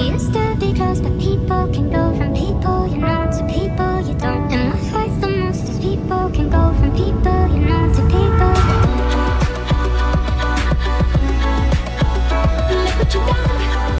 used to be close, but people can go from people you know to people you don't. And my heart's the most as people can go from people